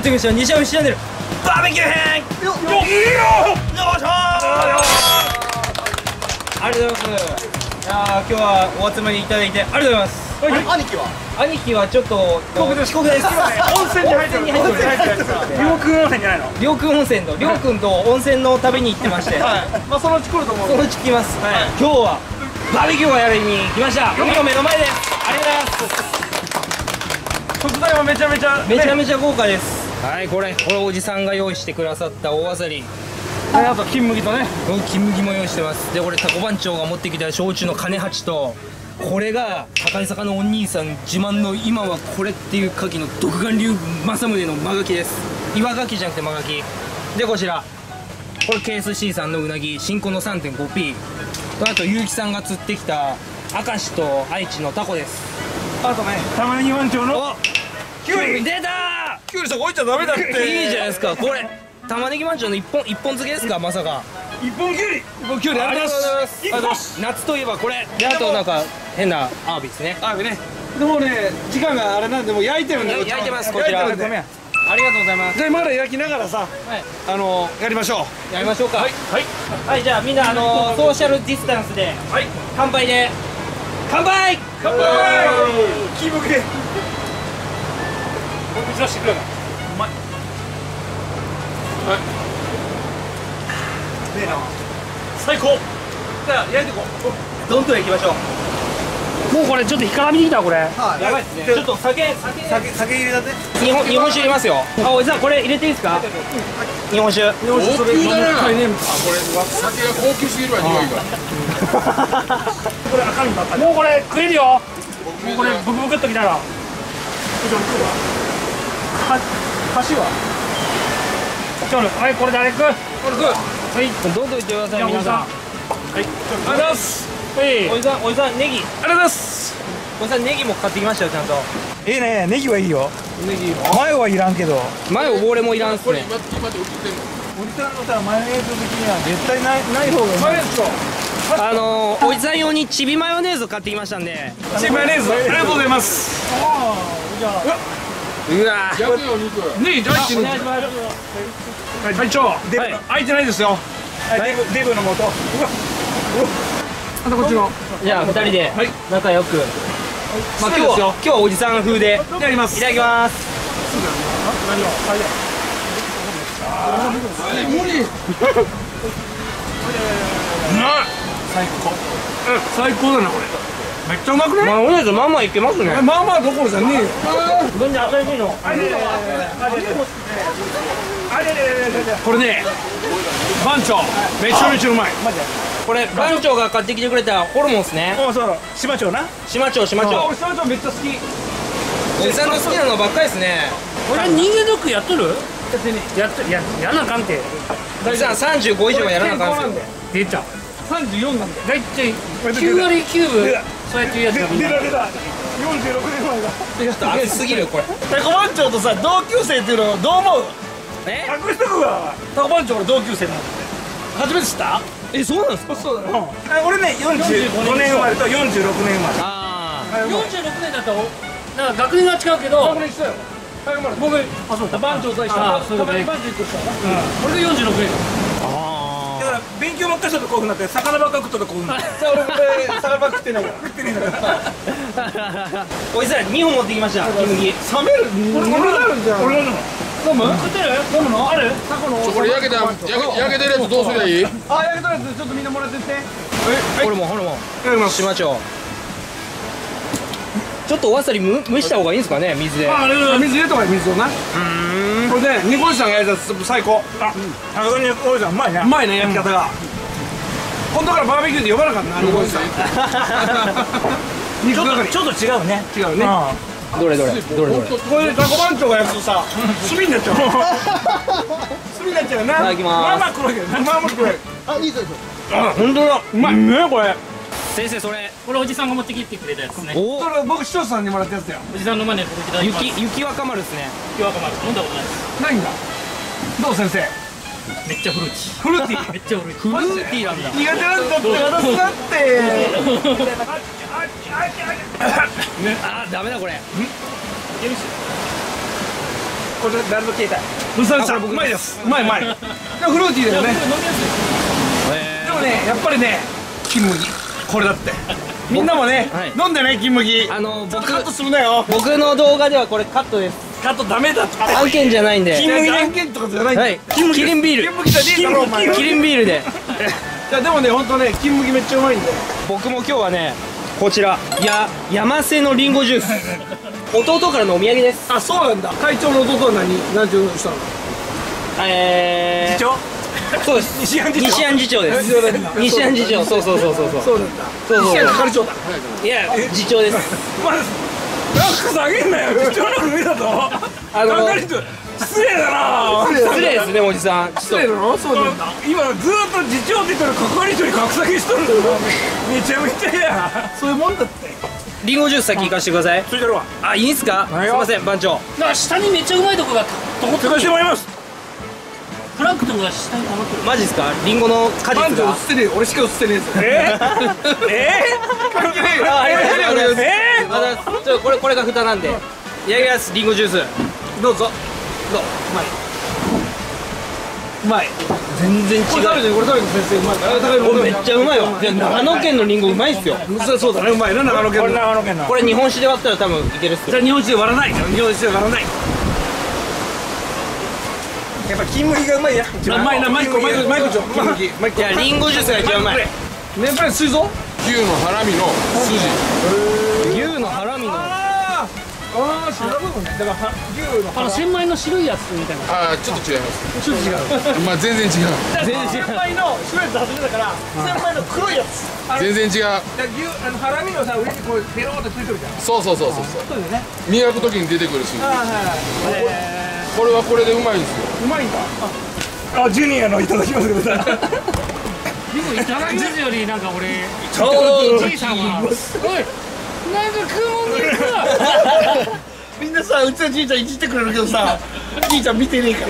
ってきました。西山チャンネルバーベキュー編。よっしゃー。ありがとうございます。いやー、今日はお集まりいただいてありがとうございます。兄貴はちょっと遅刻です。 温泉に入ってる。りょうくん温泉じゃないの？ りょうくん温泉のりょうくんと温泉の旅に行ってまして、 まあそのうち来ると思う。 そのうち来ます。今日はバーベキューをやりに来ました。海の目の前です。ありがとうございます。 食材はめちゃめちゃ豪華です。はい、これおじさんが用意してくださった大あさり。 あと金麦とね。 金麦も用意してます。で、これタコ番長が持ってきた焼酎の金八と、これが高い坂のお兄さん自慢の今はこれっていう牡蠣の独眼竜政宗の真牡蠣です。岩牡蠣じゃなくて真牡蠣で、こちらこれ KSC さんのうなぎ新婚の 3.5P、 あと結城さんが釣ってきた明石と愛知のタコです。 あとね、玉ねぎ番長のキュウリ出たキュウリそこ置いちゃダメだって。 いいじゃないですか。これ玉ねぎ番長の一本漬けですか、まさか。 一本キュウリありがとうございます。夏といえばこれで、あとなんか変なアワビですね。 アワビね。でもね、時間があれなんでもう焼いてるんで。 焼いてます。こちらありがとうございます。 じゃあまだ焼きながらさ、やりましょう。 やりましょうか。はい、じゃあみんなソーシャルディスタンスで乾杯で乾杯。 気分で僕打ち出してくれ。うまい。はい。ねえな。最高。じゃあ焼いてこう。 どんどん行きましょう。 もうこれちょっと干からびてきたこれ。 やばいですね。ちょっと酒入れたて。日本酒入れますよ。あ、おじさんこれ入れていいですか。日本酒。 高級だな。これ酒が高級すぎるわ、匂いが。 これ赤身ばっかり。もうこれ食えるよ。もうこれブクブクっときたら。箸は。ちょっと、はい、これ誰食う。これ食う。はい、 どんどんいってください皆さん。 はい、ありがとうございます。 おじさんネギ。 ありがとうございます。 おじさんネギも買ってきましたよ、ちゃんと。 いいね、ネギはいいよ。ネギ。マヨはいらんけど。 マヨ俺もいらんっすね。 今で売ってんの。 おじさんのさ、マヨネーズ的には絶対ない方がうまい。 おじさん用にチビマヨネーズを買ってきましたんで。 チビマヨネーズ、ありがとうございます。じゃあ、 うわ焼くよ肉。 ねえ、じゃあ一緒に。会長、開いてないですよ。デブの元。あとこっちの。 じゃあ2人で仲良く。まあ今日はおじさん風でやります。 いただきます。 無理。 最高だなこれ。めっちゃうまくね。 マヨネーズまあまあいけますね。 まあまあどころじゃねえよ。 全然新しいの。 これね、番長めちゃめちゃうまい。 これ番長が買ってきてくれたホルモンですね。 そう、島長な。 島長。 俺島長めっちゃ好き。 おじさんの好きなのばっかりですね。 俺人間ドックやっとる？やらなあかんて。 おじさん35以上はやらなあかんですよ。 出た。34なんで。だいたい9割9分そうやって言うやつがみんな。出た。46年前が。 ちょっと熱すぎるこれ。 タコ番長とさ同級生っていうのどう思う？隠しとくわ。タコ番長の同級生なんで。初めて知った？ そうなんですか？ そうだ。俺ね45年生まれと46年生まれ。 ああ。 46年だとなんか学年が違うけど。学年したよ。僕番長と一緒だ。そうだね。番長1個下。俺が46年。だから勉強ばっかりしたとこういうふうになって魚ばっかり食ったとこういうふうになって。俺魚ばっかり食ってないから。食ってねえんだから。 おじさん2本持ってきました。金麦。 冷める。俺なるんじゃん。俺なの。飲む？食ってる？飲むの？ある？タコの。 これ焼けてるやつどうすりゃいい？ 焼けたやつちょっとみんなもらってって。 ホルモン。島長。ちょっとおわさり蒸した方がいいんですかね、水で。 水入れた方がいい、水をな。これで、ニコイさんが焼いたやつ最高。さすがにニコイさんうまいね。うまいね、焼き方が。本当からバーベキューで呼ばなかったな、ニコイさん。ちょっと違うね。違うね。 どれ。 これタコ番長が焼くとさ、炭になっちゃう。炭になっちゃうな。 いただきます。 まあまあ黒いけど、まあまあ黒い。 あ、いいぞいいぞ。 本当だ。 うまいね、これ。 先生、これおじさんが持ってきてくれたやつね。 それ僕視聴者さんにもらったやつだよ。 おじさんの真似でいただきます。雪若丸ですね。 雪若丸飲んだことないです。 ないんだ。どう先生。 めっちゃフルーティー。 フルーティー。 めっちゃフルーティー。 フルーティーなんだ。 苦手なんだって私だって。 あ、ダメだこれ。 これ誰の携帯。ムサさんうまいです。うまい。でもフルーティーだよね。でもねやっぱりね金麦これだって。みんなもね飲んでね金麦。 僕カットするなよ。 僕の動画ではこれカットです。 カットダメだって。 案件じゃないんで。 金麦案件とかじゃない。 はい。キリンビール。 金麦じゃねえだろお前。 キリンビールで。 いやでもね本当ね金麦めっちゃうまいんで。 僕も今日はねこちら山瀬のリンゴジュース。弟からのお土産です。 あそうなんだ。会長の弟は何ていうのしたの。次長。 そうです。西安次長です。西安次長。そうなんだ。 西安係長だ。 いや次長です。 まだラック下げんなよ。次長の上だと係長失礼だな。 失礼ですねおじさん。 失礼だろ。そうなんだ。今ずっと次長って言ったら係長に格下げしとるの。めちゃめちゃや。そういうもんだって。 リンゴジュース先行かしてください。 それだろわ。 あいいんすか。すいません番長。 だから下にめっちゃうまいとこが手貸してもらいます。 プランクトンが下に溜まってる。 マジっすか。リンゴの果実が。 番長映ってねえ。俺しか映ってねえぞ。関係ねえよ。 ちょこれが蓋なんで。いただきますリンゴジュース。 どうぞ。うまい。全然違う。これ食べてこれ食べて先生うまい。 これめっちゃうまいわ。長野県のリンゴうまいっすよ。 そうだねうまいな長野県の。 これ日本酒で割ったら多分いけるっすよ。 じゃあ日本酒で割らない。日本酒で割らない。やっぱ金麦がうまいや。うまいなマイコちょ。 いやリンゴジュースが一番うまい。 年配水蔵。 牛のハラミの筋。 牛のハラミの。 ああ知らないもんね。だから牛の千枚の白いやつみたいな。 ああちょっと違います。 ちょっと違う。 まあ全然違う。 先輩の白いやつ初めだから先輩の黒いやつ。 全然違う。 牛ハラミのさ上にこうペローってついてるじゃん。 そう。 そうだよね。 磨く時に出てくるし。これはこれでうまいんですよ。 うまいんだ。あジュニアのいただきますください。 リンゴいただきますよりなんか俺ちょうどじいさんはおいなんか食うもんねえか。 みんなさうちのじいちゃんいじってくれるけどさじいちゃん見てねえから。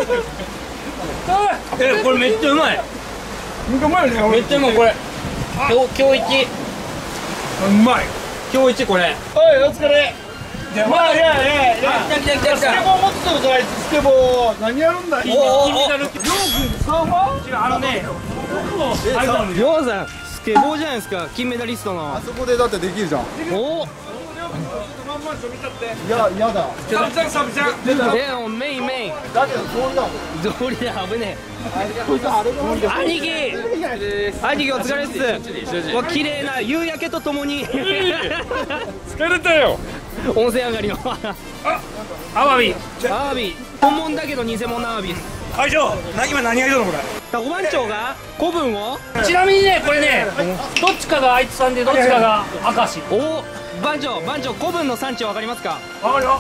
これめっちゃうまい。 うまいね。 めっちゃうまいこれ。今日一。 うまい。 今日一これ。 おいお疲れ。いや来た。スケボー持ってたことない。スケボー何やるんだ。 金メダル。 サーファー。 違うねりょうさんスケボーじゃないですか。金メダリストの。 あそこでだってできるじゃん。 お。 まんまちょ見たって。 いや、やだ。 サブちゃん。 もうメイン。 だけど通りだもん。 通りで危ねこいつあれがえ。兄貴お疲れっす。わ綺麗な夕焼けとともに。 疲れたよ。 温泉上がりの。 アワビ。 本物だけど偽物のアワビです。 会長今何がいるのこれ。 タコ番長が古文を。 ちなみにねこれねどっちかがあいつさんでどっちかが明石。 お番長古文の産地わかりますか。 わかるよ。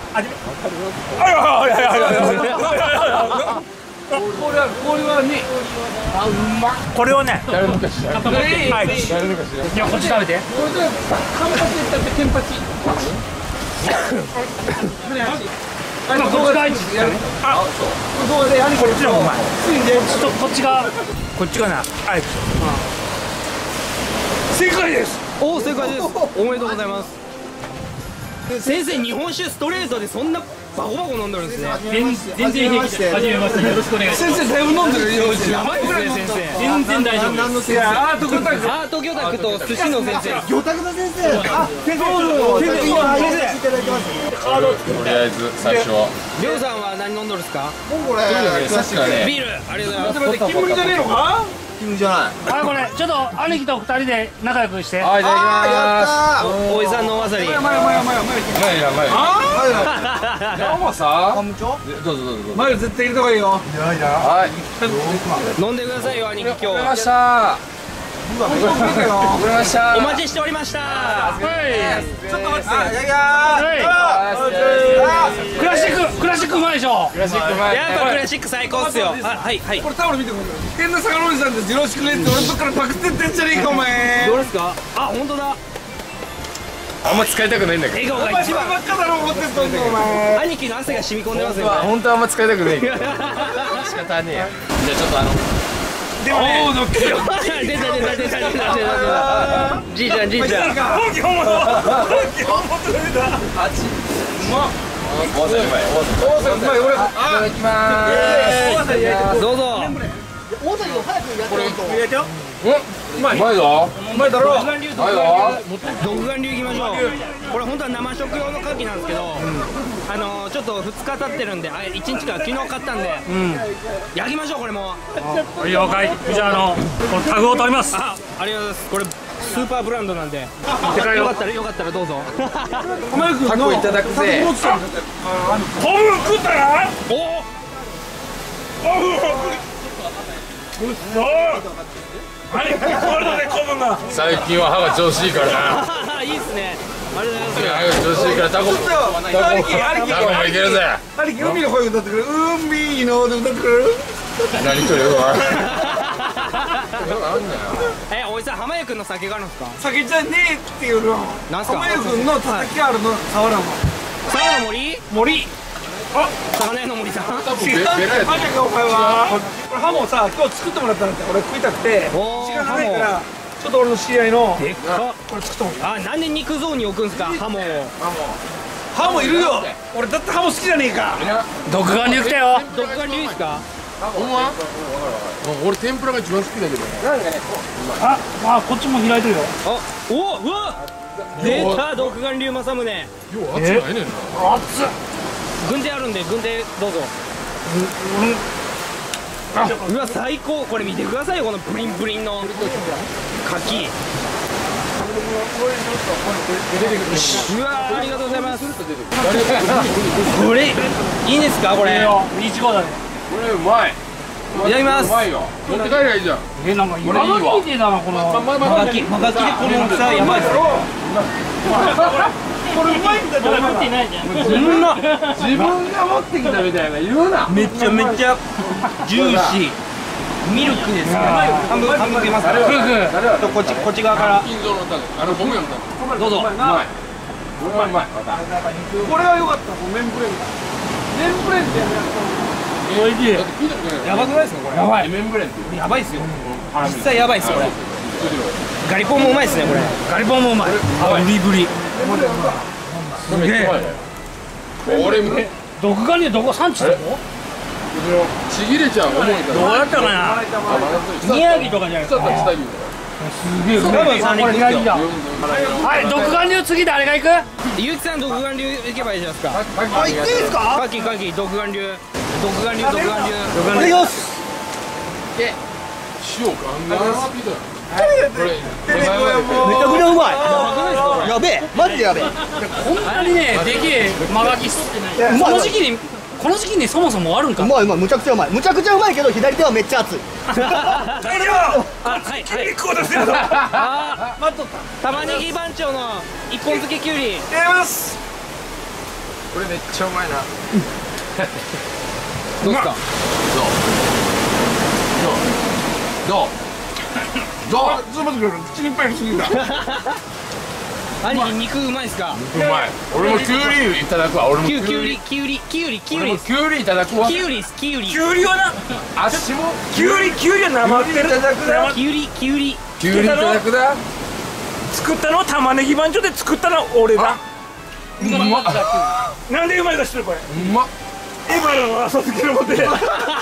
これはね。これはね。はい。いやこっち食べて。これでカンパチだってテンパチ。こっちが愛知やる。あ、そう。でこっちの方がうまい。 こっちがこっちがな愛知。正解です。 お正解です。おめでとうございます。先生日本酒ストレートでそんなバコバコ飲んでるんですね。 全然平気で。初めましてよろしくお願いします。 先生だいぶ飲んでる日本酒。 やばいですね先生。 全然大丈夫です。 いやアート魚拓と寿司の先生。 魚拓田先生。あ、先生。今初めていただきます。 とりあえず最初は。 りょうさんは何飲んどるんですか。 もうこれ。 さっきからね。 ビールありがとうございます。 金麦じゃねえのか。 金じゃない。 あこれちょっと兄貴と二人で仲良くして。 はいいただきます。 おじさんのおわさび。 前。 どうもさ。 カムチョ。 どうぞ。 前絶対入れた方がいいよ。 はい。 飲んでくださいよ兄貴今日。 ましたお待ちしておりました。 ちょっと待って。 クラシックうまいでしょ。 やっぱクラシック最高っすよ。はいはい。 これタオル見てください。変な魚おじさんです。よろしくねって俺のとこからパクってってんじゃねえかお前。 どうですか。あ本当だ。 あんま使いたくないんだけど。 笑顔が一番。 ばっかだろ思ってんのお前。 兄貴の汗が染み込んでますよ。 本当はあんま使いたくない。仕方ねえや。じゃあちょっとでもね。 出た。じいちゃん。 本気本物が出た。 どうぞ。 うまいぞ。 うまいだろ。 独眼竜いきましょう。これ本当は生食用の牡蠣なんですけど、ちょっと2日経ってるんで、1日から昨日買ったんで、焼きましょうこれも。 了解。じゃあこのタグを取ります。 ありがとうございます。これスーパーブランドなんで、よかったらどうぞ。 タコいただくぜ。 トム食ったら？ おうっそー。何これで古文が。 最近は歯が調子いいからな。 いいっすね。ありがとうござい歯が調子いいからタコもいけるぜ。 兄貴海の声歌ってくれ。海ので歌ってくれる。 何というわ。 ます。おじさん、浜家くんの酒があるんですか？ 酒じゃねえっていうの。 なんすか？ 浜湯君のたたきあるのサワラも。 サワラの森？ 森。 魚屋の森さん。 違う。マジかお前は。これハモさ今日作ってもらったんだって。俺食いたくて時間がないからちょっと俺の知り合いのでっか。 これ作ってもらった。 なんで肉ゾーンに置くんすか？ハモを。 ハモいるよ。俺だってハモ好きじゃねえか。 独眼竜来たよ。 独眼竜ですか？ ほんま？俺天ぷらが一番好きだけど。 あ、こっちも開いてるよ。 うわ出た独眼竜政宗。 よう熱ないねんな。 熱っ。 軍手あるんで軍手どうぞ。うわ最高。これ見てくださいよ、このブリンブリンの牡蠣。うわありがとうございます。これいいんですか？これ日号だね。 これうまい。 いただきます。 うまいよ。持って帰りゃいいじゃん。 なんかこれいいわ。 マガキだなこの。 マガキでこの大きさやばいっすよ。 これうまいんだよ。 持ってないじゃん。 自分が持ってきたみたいな言うな。 めちゃめちゃジューシー。ミルクですね。半分いけますか？こっち側から金蔵のタグ。僕やったの。 どうぞ。 うまい。これはうまい。 これは良かった。メンブレン。メンブレンっておいしい。 だって聞いたことない。 やばくないですかこれ？ やばい。 メンブレンって。 やばいっすよ。実際やばいっすこれ。ガリポンもうまいっすねこれ。 ガリポンもうまい。ブリブリ。 すげえ。俺も独眼竜どこ産地どこ？ ちぎれちゃう重いから。 どうやったかな。宮城とかじゃないですか。すげえ。多分三陸左だ。はい、独眼竜次誰が行く？ ゆうきさん独眼竜行けばいいじゃないですか。 あ、行っていいですか？ カキ独眼竜。独眼竜。 お願いします。 塩ガンガン好きだよ。これめちゃくちゃうまい。やべえ、マジでやべえ。 こんなにね、でけえマガキこの時期にそもそもあるんか。 うまい、むちゃくちゃうまい。むちゃくちゃうまいけど左手はめっちゃ熱い。 大丈夫。 はい。 結構ですよ。 待っとった。玉ねぎ番長の一本漬けきゅうり。 やります。 これめっちゃうまいな。 どうですか？ どう？ ちょっと待ってくれ。口にいっぱいにすぎた。 兄貴肉うまいっすか？ うまい。俺もキュウリいただくわ。俺もきゅうりキュウリいただくわ。 きゅうりキュウリはな。 足もキュウリは生ってる。 きゅうりキュウリいただくだ。 作ったのは玉ねぎ番長で作ったのは俺だ。 うまっ。 なんでうまいか知ってるこれ。 うまっ。 今の浅漬けのもて。 うまい。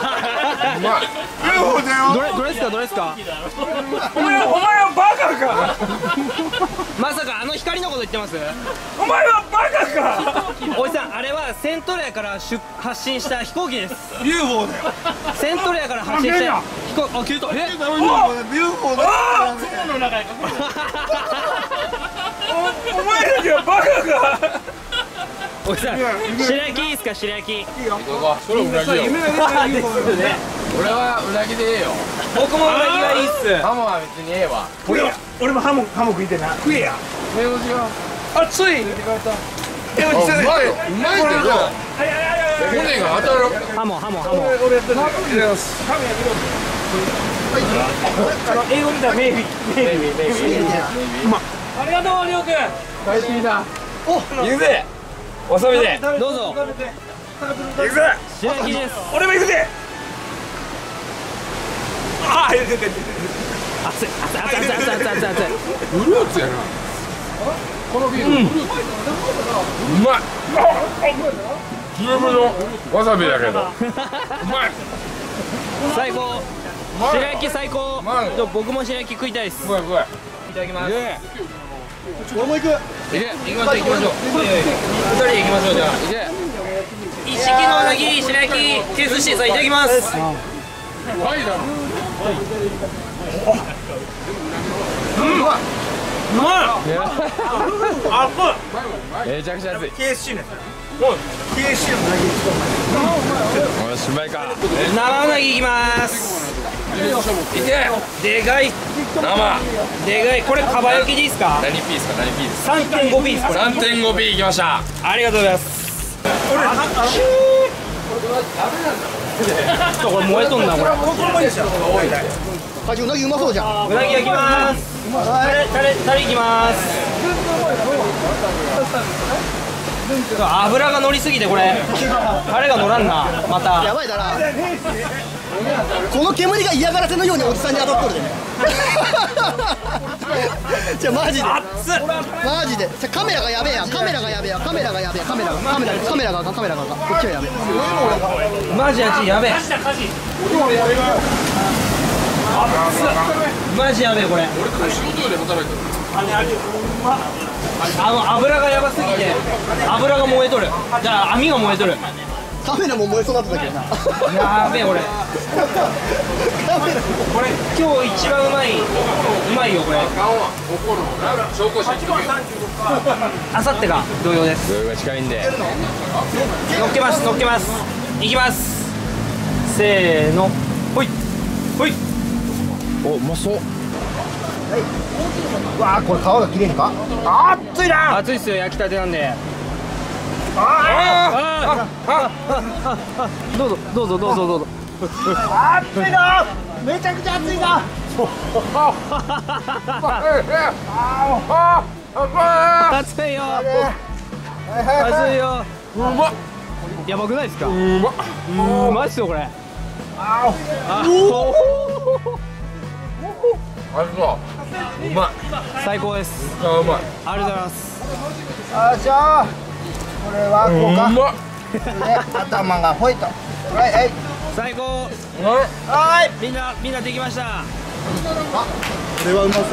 UFO だよ。 どれですか？ お前はバカか。 まさか光のこと言ってます？ お前はバカか。 おじさんあれはセントレアから発信した飛行機です。 UFO だよ。 セントレアから発信した飛行機。消えた。 UFO だよ。 雲の中にお前たちはバカか。 おじさん白焼きいいっすか？白焼き。 それうなぎよ。 夢が出てる UFO だよね。 俺はうなぎでええよ。 僕もうなぎがいいっす。 ハモは別にええわ。 俺もハモ食いてな。食えや。 目文字が熱い。 うまいよ。うまいけど骨が当たる。 ハモ。 俺やってる。英語みたいなメイビー。ありがとうりょうくん。 帰ってきた。 行くぜ。わさびで。 どうぞ。 行くぜ。 白焼きです。 俺も行くぜ。ああ、 熱い。 フルーツやな。 このビール、うまい。十分のわさびだけどうまい。 最高。白焼き最高。僕も白焼き食いたいです。 うまい。 いただきます。 俺も行く。 行きましょう。2人で行きましょう。じゃあ一式のうなぎ白焼きテイストしてさんいただきます。 はいだろ。 うまい。 めちゃくちゃ熱い。 KSC ね。KSC のうなぎ。 おしまいか。 生うなぎいきます。でかい。 生。 でかい。これかば焼きでいいですか。 何ピースか何ピース。 3.5 ピース。これ 3.5 ピーいきました。 ありがとうございます。これ燃えとんなこれ。 うなぎうまそうじゃん。 うなぎ焼きます。タレいきます。油が乗りすぎてこれタレが乗らんな。またやばいだな。この煙が嫌がらせのようにおじさんに当たっとるで。じゃマジで。マジで。カメラがやべえや。カメラがこっちはやべえ。 マジやべえ。マジやべえこれ。 俺と仕事で働いてる。 油がやばすぎて油が燃えとる。じゃあ網が燃えとる。 カメラも燃えそうだったけどな。 やべえこれ。これ今日一番うまいよこれ。あさってが同様です。 土曜が近いんで。 乗っけますいきます。せーのほいほい。 お、うまそう。 わあこれ皮が切れんか。熱いな。 熱いっすよ焼きたてなんで。どうぞ。 熱いな。めちゃくちゃ熱いな。 熱いよ。 うまっ。 やばくないですか。うまいっすよこれ。 うまい。 最高です。 うまい。 ありがとうございます。 じゃあこれはこうか。 うまっ。 頭がほいと。はい最高。みんなできました。 これはうまそう。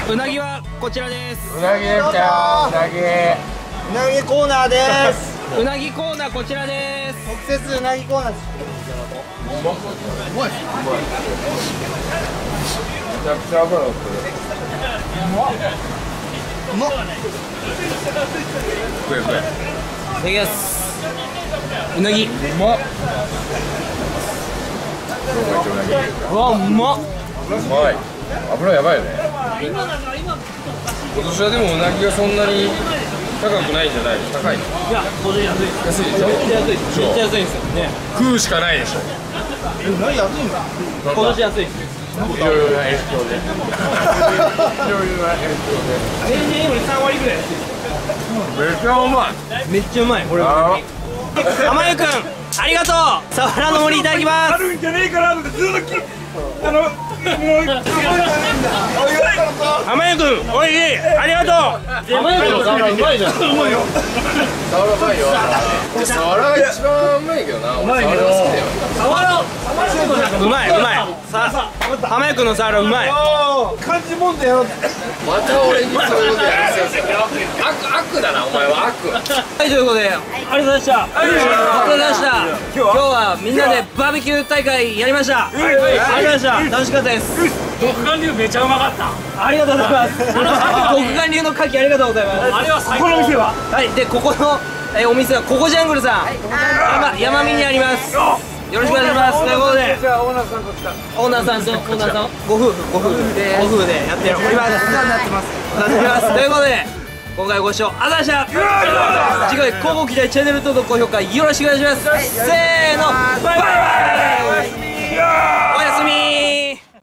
うなぎはこちらです。 うなぎですよ。うなぎ。 うなぎコーナーです。 うなぎコーナーこちらです。 特設うなぎコーナーです。 めちゃくちゃ油を取る。 うまっ。 食え。 いただきます。うなぎ。 うまっ。 うわうまっ。 うまい。油やばいよね。今年はでもうなぎがそんなに高くないんじゃないの？高いの？ いや、これ安い。 安いでしょ？ めっちゃ安いですよね。 食うしかないでしょ。 何安いんだ。 今年安いです。 いろいろな影響で。 例年より3割ぐらい安いです。 めっちゃうまい。 めっちゃうまいこれは。浜湯くんありがとう。サワラの森いただきます。 あるんじゃねえかなってずっと浜湯くんおいしい。ありがとう。浜湯くんのサワラうまいじゃん。 サワラうまいよ。サワラが一番うまいけどな。俺サワラ好きだよ。 うまい。浜湯くんのサワラうまい。 漢字問題やろう。 また俺にそういうことやらせよ。悪だなお前は悪。 はい、ということで、ありがとうございました。ありがとうございました。今日はみんなでバーベキュー大会やりました。ありがとうございました。楽しかったです。 独眼竜めちゃうまかった。 ありがとうございます。独眼流の牡蠣ありがとうございます。 あれは最高。 この店ははい、でここのお店はココジャングルさん、山見にあります。よろしくお願いします。ということで、 じゃあオーナーさんと来た。 オーナーさんご夫婦でやっております。お世話になってます。ということで、今回ご視聴ありがとうございました。次回交互期待チャンネル登録高評価よろしくお願いします。せーの、バイバイ。おやすみ。